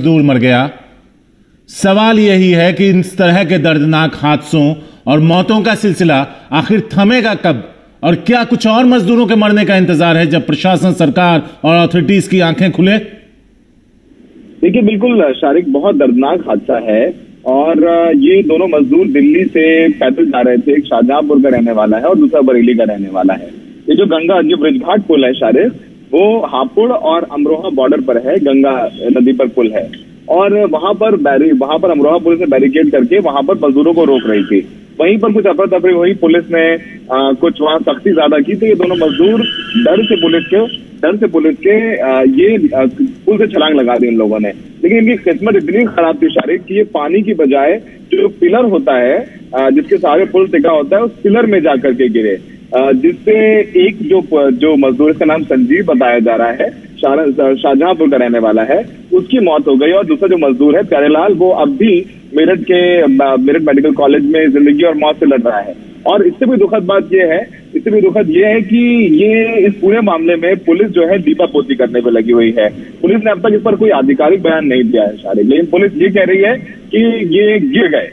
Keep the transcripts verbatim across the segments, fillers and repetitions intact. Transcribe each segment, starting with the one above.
मजदूर मर गया। सवाल यही है कि इस तरह के दर्दनाक हादसों और मौतों का सिलसिला आखिर थमेगा कब, और क्या कुछ और मजदूरों के मरने का इंतजार है जब प्रशासन, सरकार और अथॉरिटीज की आंखें खुले? देखिए, बिल्कुल शारिक, बहुत दर्दनाक हादसा है और ये दोनों मजदूर दिल्ली से पैदल जा रहे थे। एक शाहजहांपुर का रहने वाला है और दूसरा बरेली का रहने वाला है। ये जो गंगा जो ब्रिजघाट पुल है शारिक, वो हापुड़ और अमरोहा बॉर्डर पर है, गंगा नदी पर पुल है और वहां पर बैरी वहां पर अमरोहा पुलिस ने बैरिकेड करके वहां पर मजदूरों को रोक रही थी। वहीं पर कुछ अफरा तफरी हुई, पुलिस ने आ, कुछ वहां सख्ती ज्यादा की, तो ये दोनों मजदूर डर से पुलिस के डर से पुलिस के आ, ये आ, पुल से छलांग लगा दी इन लोगों ने। लेकिन इनकी किस्मत इतनी खराब थी शारिक कि ये पानी की बजाय जो पिलर होता है आ, जिसके सहारे पुल टिका होता है, उस पिलर में जाकर के गिरे, जिससे एक जो जो मजदूर, इसका नाम संजीव बताया जा रहा है, शाहजहांपुर का रहने वाला है, उसकी मौत हो गई और दूसरा जो मजदूर है प्यारेलाल, वो अब भी मेरठ के मेरठ मेडिकल कॉलेज में जिंदगी और मौत से लड़ रहा है। और इससे भी दुखद बात यह है इससे भी दुखद ये है कि ये इस पूरे मामले में पुलिस जो है दीपापोती करने पे लगी हुई है। पुलिस ने अब तक इस पर कोई आधिकारिक बयान नहीं दिया है शारिक, लेकिन पुलिस ये कह रही है कि ये गिर गए।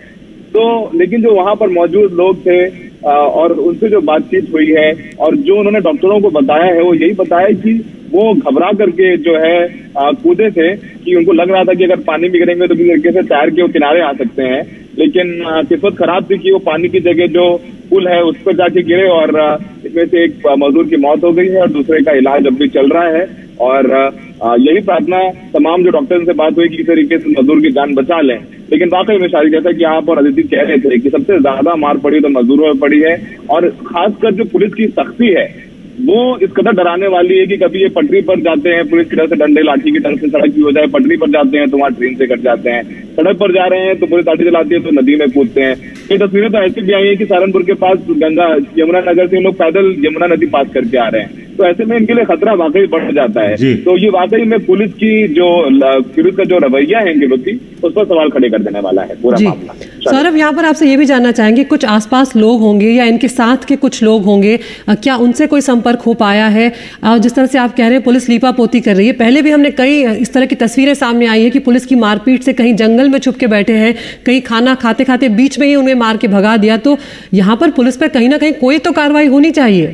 तो लेकिन जो वहां पर मौजूद लोग थे और उनसे जो बातचीत हुई है और जो उन्होंने डॉक्टरों को बताया है, वो यही बताया कि वो घबरा करके जो है कूदे थे, कि उनको लग रहा था कि अगर पानी में गिरेंगे तो किसी तरीके से तैर के वो किनारे आ सकते हैं। लेकिन किस्मत खराब थी कि वो पानी की जगह जो पुल है उस पर जाके गिरे और इसमें से एक मजदूर की मौत हो गई है और दूसरे का इलाज अब भी चल रहा है। और यही प्रार्थना तमाम जो डॉक्टर से बात हुई कि इस तरीके से मजदूर की जान बचा लें। लेकिन वाकई में शारिक, जैसा कि आप और अदिति कह रहे थे कि सबसे ज्यादा मार पड़ी तो मजदूरों में पड़ी है और खासकर जो पुलिस की सख्ती है वो इस कदर डराने वाली है कि कभी ये पटरी पर जाते हैं, पुलिस की तरफ से डंडे लाठी की तरफ से सड़क की हो जाए, पटरी पर जाते हैं तो वहां ट्रेन से कट जाते हैं, सड़क पर जा रहे हैं तो पुलिस लाठी चलाती है तो नदी में कूदते हैं। ये तस्वीरें तो ऐसी भी आई है कि सहारनपुर के पास गंगा यमुना नगर से लोग पैदल यमुना नदी पास करके आ रहे हैं, तो ऐसे में इनके लिए खतरा वाकई बढ़ जाता है। तो ये वाकई में पुलिस की जो पुलिस का जो रवैया है इनके प्रति, उस पर सवाल खड़े कर देने वाला है पूरा मामला। सौरभ, यहाँ पर आपसे ये भी जानना चाहेंगे, कुछ आसपास लोग होंगे या इनके साथ के कुछ लोग होंगे, क्या उनसे कोई संपर्क हो पाया है? जिस तरह से आप कह रहे हैं पुलिस लीपापोती कर रही है, पहले भी हमने कई इस तरह की तस्वीरें सामने आई है कि पुलिस की मारपीट से कहीं जंगल में छुप के बैठे हैं, कहीं खाना खाते खाते बीच में ही उन्हें मार के भगा दिया। तो यहाँ पर पुलिस पर कहीं ना कहीं कोई तो कार्रवाई होनी चाहिए।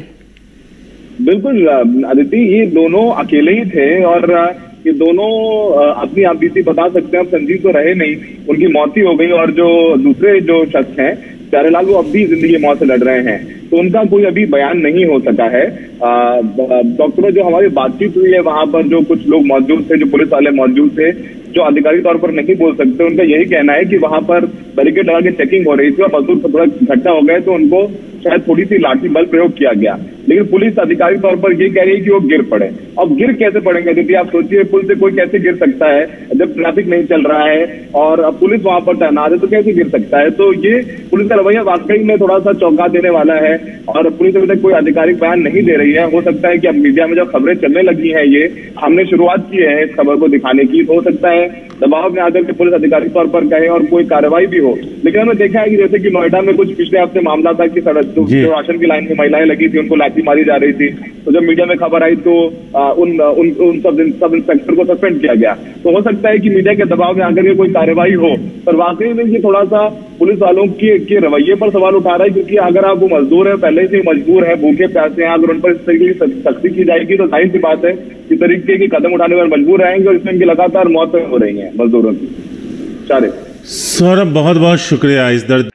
बिल्कुल अदिति, ये दोनों अकेले ही थे और ये दोनों अपनी आप बीती बता सकते हैं। अब संजीव तो रहे नहीं, उनकी मौत ही हो गई और जो दूसरे जो शख्स हैं प्यारेलाल, वो अब भी जिंदगी मौत से लड़ रहे हैं, तो उनका कोई अभी बयान नहीं हो सका है। डॉक्टरों जो हमारी बातचीत हुई है वहां पर जो कुछ लोग मौजूद थे, जो पुलिस वाले मौजूद थे, जो आधिकारिक तौर पर नहीं बोल सकते, उनका यही कहना है कि वहां पर बैरिकेड लगा के चेकिंग हो रही थी और मजदूर थोड़ा इकट्ठा हो गए तो उनको शायद थोड़ी सी लाठी बल प्रयोग किया गया। लेकिन पुलिस आधिकारिक तौर पर ये कह रही है कि वो गिर पड़े। अब गिर कैसे पड़ेंगे दीदी, आप सोचिए, पुल से कोई कैसे गिर सकता है जब ट्रैफिक नहीं चल रहा है और अब पुलिस वहां पर तैनात है, तो कैसे गिर सकता है? तो ये पुलिस का रवैया वाकई में थोड़ा सा चौंका देने वाला है और पुलिस अभी तक कोई आधिकारिक बयान नहीं दे रही है। हो सकता है कि अब मीडिया में जब खबरें चलने लगी हैं, ये हमने शुरुआत की है इस खबर को दिखाने की, हो सकता है दबाव में आकर के पुलिस आधिकारिक तौर पर कहे और कोई कार्रवाई भी हो। लेकिन हमने देखा है कि जैसे कि नोएडा में कुछ पिछले हफ्ते मामला था कि सड़क जो राशन की लाइन में महिलाएं लगी थी, उनको लाठी मारी जा रही थी, तो जब मीडिया में खबर आई तो आ, उन उन, उन सब सब इंस्पेक्टर को सस्पेंड किया गया। तो हो सकता है कि मीडिया के दबाव में आकर के कोई कार्रवाई हो, पर वाकई में ये थोड़ा सा पुलिस वालों के, के रवैये पर सवाल उठा रहा है, क्योंकि अगर आप वो मजदूर है, पहले से मजबूर है, भूखे प्यासे हैं, अगर उन पर इस तरीके की सख्ती की जाएगी तो जाहिर सी बात है इस तरीके के कदम उठाने पर मजबूर रहेंगे और इसमें इनकी लगातार मौतें हो रही हैं मजदूरों की। सौरभ, बहुत बहुत शुक्रिया इस दर्द